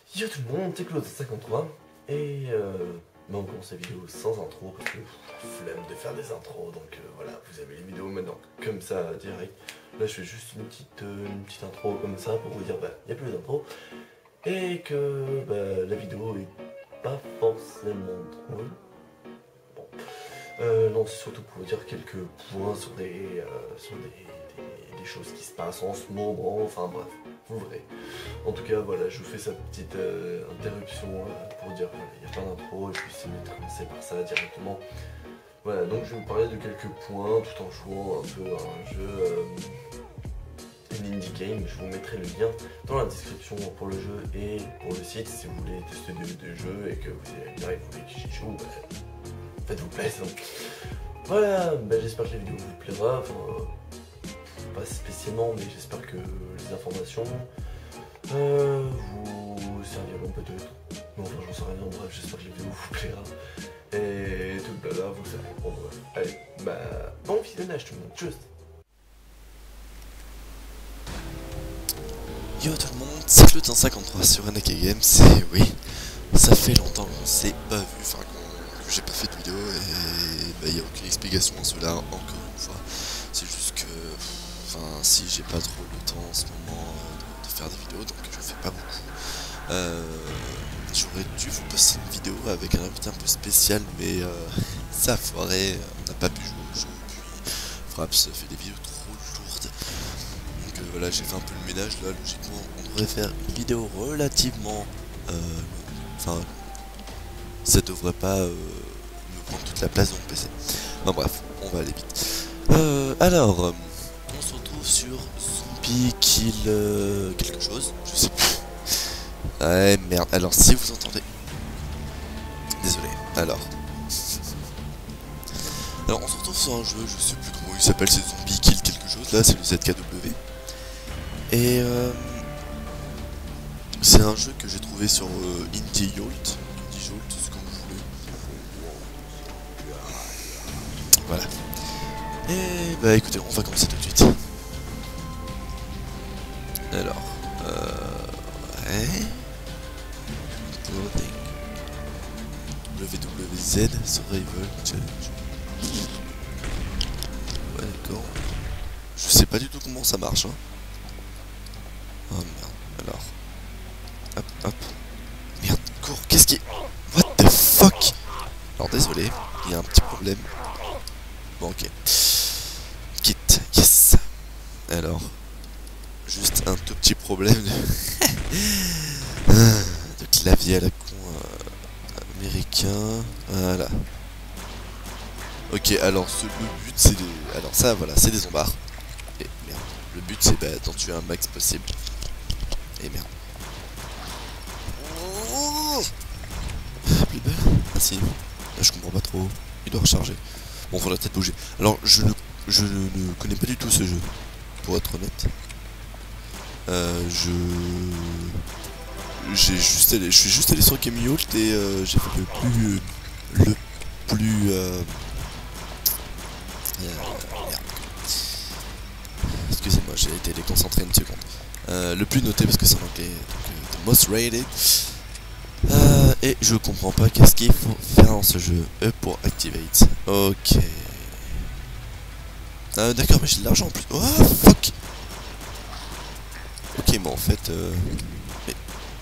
Yo tout le monde, c'est Claude53 et on commence la vidéo sans intro parce que flemme de faire des intros, donc voilà, vous avez les vidéos maintenant comme ça direct. Là je fais juste une petite intro comme ça pour vous dire il n'y a plus d'intro et que la vidéo est pas forcément drôle. Bon, non, c'est surtout pour vous dire quelques points sur des choses qui se passent en ce moment, enfin bref, vous verrez. En tout cas, voilà, je vous fais cette petite interruption pour dire qu'il n'y a pas d'intro et puis c'est mieux de commencer par ça directement. Voilà, donc je vais vous parler de quelques points tout en jouant un peu à un jeu, une indie game. Je vous mettrai le lien dans la description pour le jeu et pour le site si vous voulez tester des jeux et que vous allez bien et que vous voulez que j'y joue, faites-vous plaisir. Voilà, j'espère que la vidéo vous plaira. Enfin, pas spécialement, mais j'espère que les informations vous serviront peut-être. Non, enfin, j'en sais rien, bref, j'espère que la vidéo vous plaira. Et tout le blabla, vous savez. Bon, bref. Allez, bon visionnage tout le monde, juste. Yo tout le monde, c'est Claude53 sur NK Games, et oui, ça fait longtemps qu'on s'est pas vu, enfin que j'ai pas fait de vidéo, et il n'y a aucune explication à cela, encore une fois. C'est juste que, si j'ai pas trop le temps en ce moment de faire des vidéos, donc je fais pas beaucoup. J'aurais dû vous poster une vidéo avec un invité un peu spécial, mais ça a foiré, on n'a pas pu jouer au jeu, puis Fraps fait des vidéos trop lourdes. Donc voilà, j'ai fait un peu le ménage là, logiquement on devrait faire une vidéo relativement longue. Ça devrait pas me prendre toute la place dans mon PC. Enfin bref, on va aller vite. Alors, on se retrouve sur Zombie Kill quelque chose, je sais plus. Ouais merde, alors si vous entendez... Désolé, alors on se retrouve sur un jeu, je sais plus comment il s'appelle, c'est Zombie Kill quelque chose, là c'est le ZKW. Et c'est un jeu que j'ai trouvé sur Indie Jolt, c'est comme vous voulez. Voilà. Et écoutez, on va commencer tout de suite. Alors, ouais. Clothing. WWZ Survival Challenge. Ouais, d'accord. Je sais pas du tout comment ça marche, hein. Oh merde, alors. Hop, hop. Merde, cours, qu'est-ce qui... What the fuck? Alors désolé, il y a un petit problème. Bon, ok. Quitte, yes. Alors, juste un tout petit problème de clavier à la con américain. Voilà. Ok, alors le but c'est des... Alors ça, voilà, c'est des zombards. Et merde. Le but c'est d'en tuer un max possible. Et merde. Oh, plus belle. Ah si. Là, je comprends pas trop. Il doit recharger. Bon, faudra peut-être bouger. Alors, je ne connais pas du tout ce jeu, pour être honnête. Je suis juste allé sur Camioult et j'ai fait le plus merde. Excusez-moi, j'ai été déconcentré une seconde. Le plus noté parce que c'est en anglais, donc the most rated. Et je comprends pas qu'est-ce qu'il faut faire dans ce jeu. E pour activate. Ok. D'accord, mais j'ai de l'argent en plus. Oh fuck. Ok, bon en fait mais...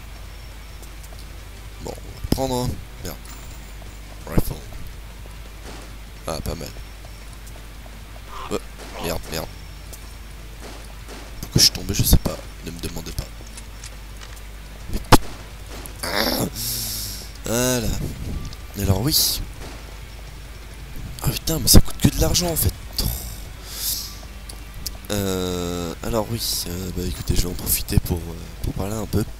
Bon, on va prendre un... Merde. Rifle. Ah, pas mal. Ouais, merde. Pourquoi je suis tombé, je sais pas. Ne me demandez pas. Mais voilà. Alors oui. Ah putain, mais ça coûte que de l'argent en fait. Alors oui, écoutez, je vais en profiter pour parler un peu.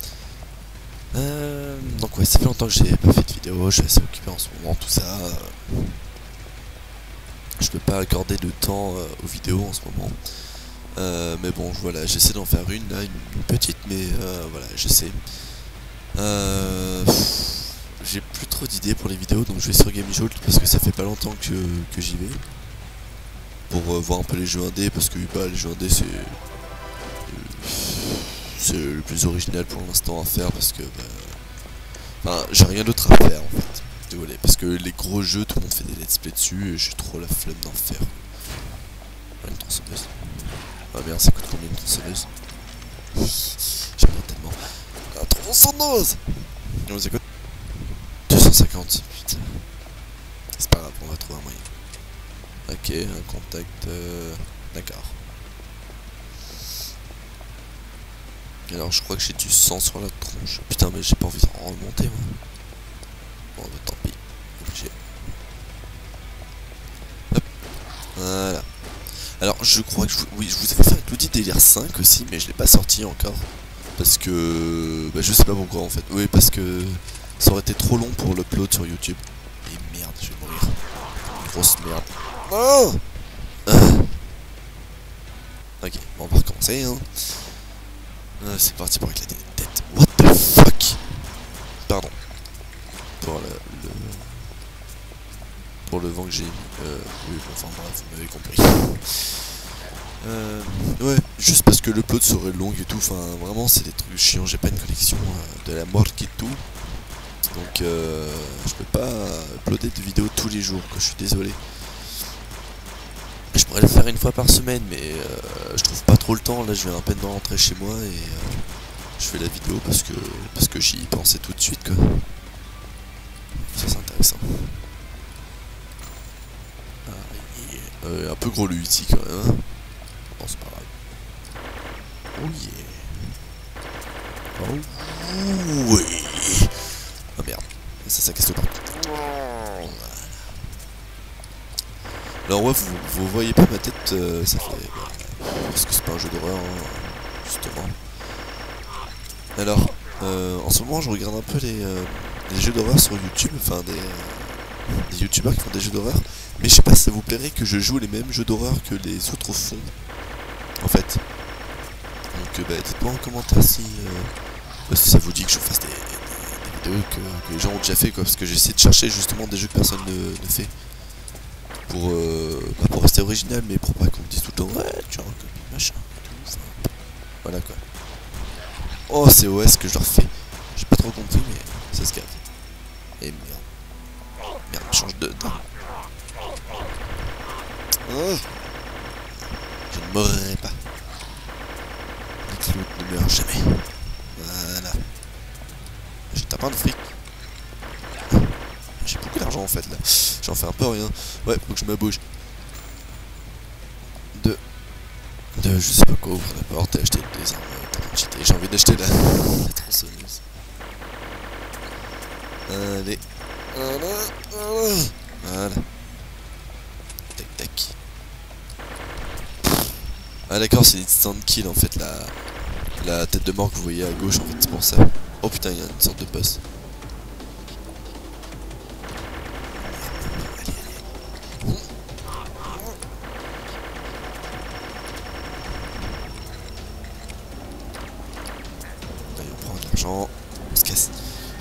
Donc ouais, ça fait longtemps que j'ai pas fait de vidéo, je suis assez occupé en ce moment, tout ça. Je peux pas accorder de temps aux vidéos en ce moment. Mais bon, voilà, j'essaie d'en faire une, là, une petite, mais voilà, j'essaie. J'ai plus trop d'idées pour les vidéos, donc je vais sur GameJolt parce que ça fait pas longtemps que j'y vais. Pour voir un peu les jeux indés, parce que les jeux indés c'est le plus original pour l'instant à faire, parce que Enfin, j'ai rien d'autre à faire en fait. Désolé, parce que les gros jeux, tout le monde fait des let's play dessus et j'ai trop la flemme d'en faire. Une tronçonneuse. Ah merde, ça coûte combien une tronçonneuse? J'aime bien tellement. La tronçonneuse! Combien ça coûte? 250, putain. C'est pas grave, on va trouver un moyen. Ok, un contact. D'accord. Alors je crois que j'ai du sang sur la tronche. Putain, mais j'ai pas envie d'en remonter moi. Bon bah tant pis. Obligé. Hop. Voilà. Alors je crois que oui, je vous avais fait un Cloudy Délire 5 aussi, mais je l'ai pas sorti encore. Parce que... Bah je sais pas pourquoi en fait. Oui, parce que ça aurait été trop long pour l'upload sur YouTube. Et merde, je vais mourir. Grosse merde. Oh ok, bon, on va recommencer hein. C'est parti pour éclater les têtes. What the fuck? Pardon. Pour le vent que j'ai mis. Oui, bon, enfin bref, vous m'avez compris. Ouais, juste parce que l'upload serait long et tout. Enfin, vraiment, c'est des trucs chiants. J'ai pas une collection de la mort et tout. Donc, je peux pas uploader de vidéos tous les jours, quoi. Je suis désolé. Je pourrais le faire une fois par semaine, mais je trouve pas trop le temps. Là, je viens à peine de rentrer chez moi et je fais la vidéo parce que j'y pensais tout de suite, quoi. Ça, c'est intéressant. Ah, yeah. Un peu gros le ici, quand même. Hein. Bon, c'est pas grave. Oh yeah. Oh oui. Oh merde. Ça casse tout pas. Alors ouais, vous voyez pas ma tête, ça fait... parce que c'est pas un jeu d'horreur, hein, justement. Alors, en ce moment je regarde un peu les jeux d'horreur sur YouTube, enfin des youtubeurs qui font des jeux d'horreur. Mais je sais pas si ça vous plairait que je joue les mêmes jeux d'horreur que les autres font, en fait. Donc bah, dites-moi en commentaire si ça vous dit que je fasse des vidéos que les gens ont déjà fait, quoi. Parce que j'essaie de chercher justement des jeux que personne ne fait. Pour rester original, mais pour pas qu'on me dise tout le temps ouais tu as un copie machin tout, enfin, voilà quoi. Oh c'est OS que je leur fais. J'ai pas trop compris mais ça se capte. Et merde. Merde, change de... Oh, je ne mourrai pas. Les clous ne meurent jamais. Voilà. J'ai tapé un de fric. J'ai beaucoup d'argent en fait là. J'en fais un peu rien. Ouais, faut que je me bouge. De je sais pas quoi, ouvrir la porte et acheter des armes pour cheater. J'ai envie d'acheter la tronçonneuse. Allez. Voilà. Tac tac. Ah d'accord, c'est une instant kill en fait la tête de mort que vous voyez à gauche en fait, c'est pour ça. Oh putain, il y a une sorte de boss. On se casse.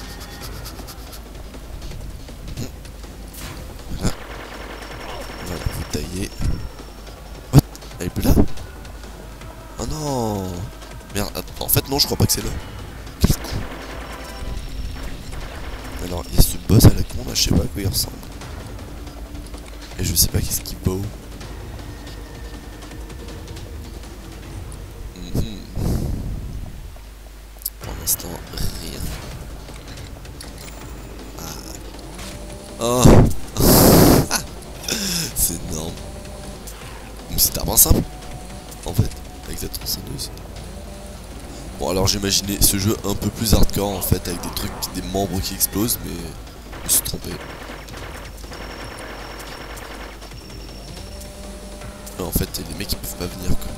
Voilà. Voilà, vous taillez. What? Elle est plus là? Oh non! Merde, en fait non, je crois pas que c'est là. Quel coup! Alors, il y a ce boss à la con là, je sais pas à quoi il ressemble. Et je sais pas qu'est-ce qu'il vaut. Pour l'instant, rien. Oh. C'est énorme. Mais c'est tellement simple. En fait, avec la tronçonneuse. Bon alors j'imaginais ce jeu un peu plus hardcore en fait, avec des trucs, des membres qui explosent, mais je me suis trompé. En fait les mecs ils peuvent pas venir quoi.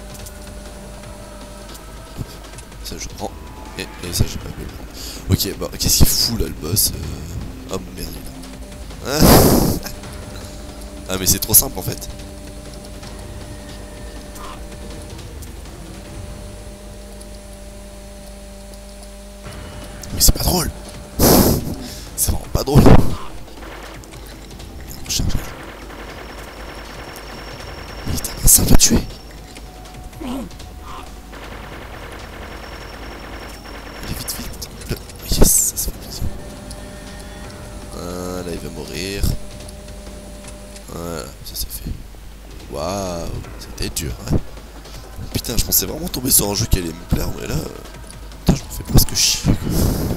Hop. Ça je prends. Et ça j'ai pas pu le prendre. Ok, bah qu'est-ce qu'il fout là le boss Oh merde. Ah mais c'est trop simple en fait. Mais c'est pas drôle. C'est vraiment pas drôle. Merde, on charge. Putain, ça va tuer. Allez vite vite. Yes, ça se fait plaisir. il va mourir. Voilà, ça c'est fait. Waouh, c'était dur, hein. Putain, je pensais vraiment tomber sur un jeu qui allait me plaire, mais là... putain, je me fais presque chier, quoi.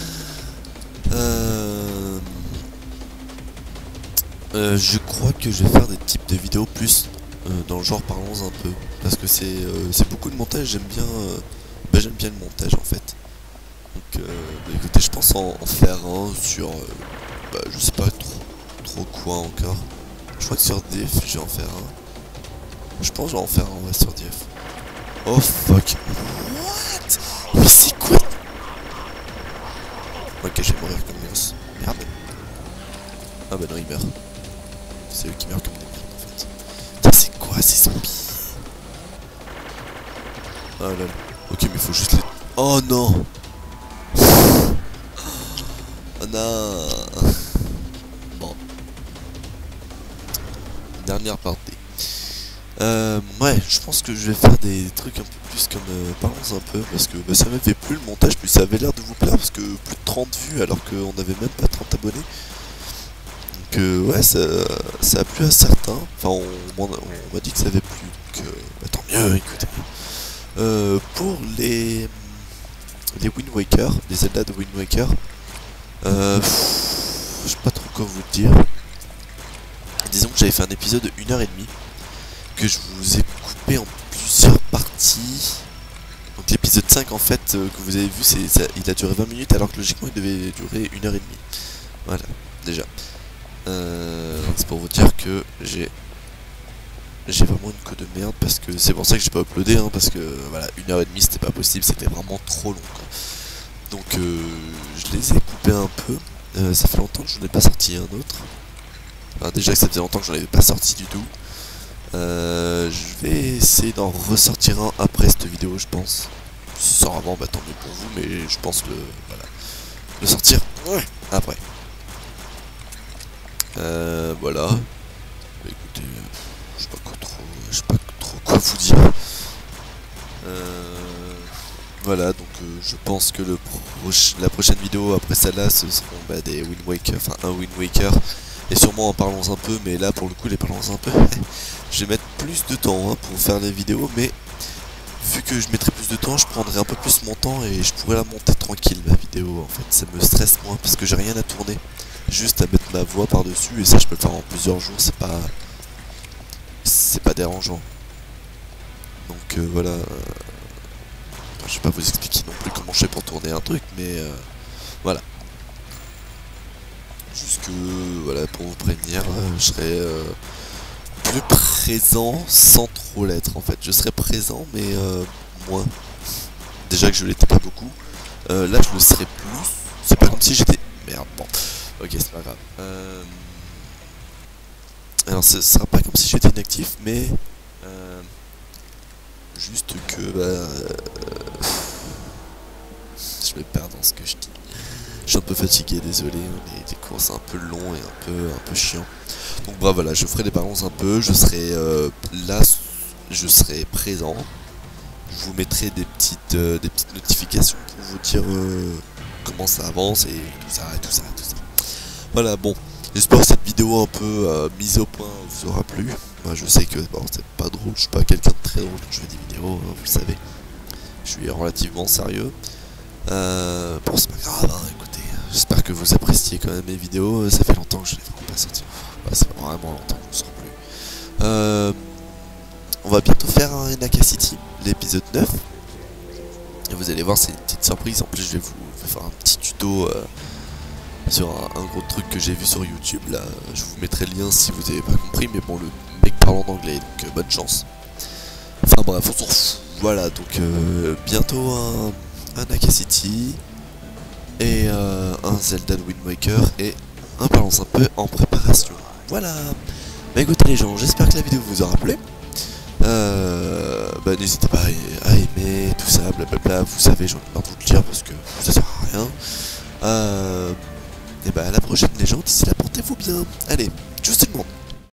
Je crois que je vais faire des types de vidéos plus dans le genre parlons un peu. Parce que c'est beaucoup de montage, j'aime bien le montage en fait. Donc écoutez, je pense en faire un sur... je sais pas trop quoi encore. Je crois que sur DF, je vais en faire un. Je pense que je vais en faire un, ouais, sur DF. Oh fuck. What? Mais c'est quoi? Ok, je vais mourir comme une grosse merde. Ah bah non, il meurt. C'est eux qui meurent comme des merdes en fait. Putain, c'est quoi ces zombies? Ah là là. Ok, mais faut juste les... Oh non. Oh non. Bon. Dernière partie. Ouais, je pense que je vais faire des trucs un peu plus comme parlons un peu, parce que ça m'avait plu le montage, puis ça avait l'air de vous plaire, parce que plus de 30 vues alors qu'on avait même pas 30 abonnés. Donc ouais, ça a plu à certains, enfin on m'a dit que ça avait plu, donc tant mieux, écoutez. Pour les Wind Waker, les Zelda de Wind Waker, je sais pas trop quoi vous dire. Disons que j'avais fait un épisode de 1h30 que je vous ai coupé en plusieurs parties. Donc l'épisode 5 en fait que vous avez vu, il a duré 20 minutes alors que logiquement il devait durer 1h30. Voilà, déjà. C'est pour vous dire que j'ai vraiment une queue de merde, parce que c'est pour ça que j'ai pas uploadé, hein, parce que voilà, 1h30 c'était pas possible, c'était vraiment trop long quoi. Donc je les ai coupés un peu. Ça fait longtemps que je n'en ai pas sorti un autre. Enfin, déjà que ça faisait longtemps que j'en avais pas sorti du tout. Je vais essayer d'en ressortir un après cette vidéo, je pense. Si ça sort avant, bah tant mieux pour vous, mais je pense le sortir après. Voilà. Bah, écoutez, je sais pas trop quoi vous dire. Voilà, donc je pense que la prochaine vidéo après celle-là, ce seront des Wind Waker, enfin un Wind Waker. Et sûrement en parlons un peu, mais là pour le coup les parlons un peu, je vais mettre plus de temps pour faire les vidéos, mais vu que je mettrai plus de temps, je prendrai un peu plus mon temps et je pourrai la monter tranquille ma vidéo en fait. Ça me stresse moins parce que j'ai rien à tourner, juste à mettre ma voix par dessus, et ça je peux le faire en plusieurs jours, c'est pas dérangeant. Donc voilà, je vais pas vous expliquer non plus comment je fais pour tourner un truc, mais voilà. Juste que, voilà, pour vous prévenir, je serai plus présent sans trop l'être en fait. Je serai présent mais moins. Déjà que je l'étais pas beaucoup. Là je le serai plus. C'est pas comme si j'étais... Merde, bon. Ok, c'est pas grave. Alors ce sera pas comme si j'étais inactif, mais... juste que... je vais perdre dans ce que je dis. Je suis un peu fatigué, désolé, des courses un peu longs et un peu chiants. Donc bref, voilà, je ferai des balances un peu, je serai là, je serai présent. Je vous mettrai des petites notifications pour vous dire comment ça avance et tout ça. Voilà, bon, j'espère que cette vidéo un peu mise au point vous aura plu. Moi je sais que bon, c'est pas drôle, je suis pas quelqu'un de très drôle quand je fais des vidéos, hein, vous le savez. Je suis relativement sérieux. Bon, c'est pas grave, hein, écoutez, j'espère que vous appréciez quand même mes vidéos. Ça fait longtemps que je les ai pas sorti. Ouais, ça fait vraiment longtemps que je ne sors plus. On va bientôt faire un Enaka City, l'épisode 9. Et vous allez voir, c'est une petite surprise. En plus, je vais vous faire un petit tuto sur un gros truc que j'ai vu sur YouTube. Là, je vous mettrai le lien si vous n'avez pas compris. Mais bon, le mec parle en anglais, donc bonne chance. Enfin bref, on s'en fout. Voilà, donc bientôt un Enaka City et un Zelda Wind Waker et un Parlons un peu en préparation. Voilà. Bah écoutez les gens, j'espère que la vidéo vous aura plu. Bah n'hésitez pas à aimer, tout ça, blablabla. Vous savez, j'en ai marre de vous le dire parce que ça sert à rien. Et bah à la prochaine les gens, d'ici là portez-vous bien. Allez, tchuss tout le monde.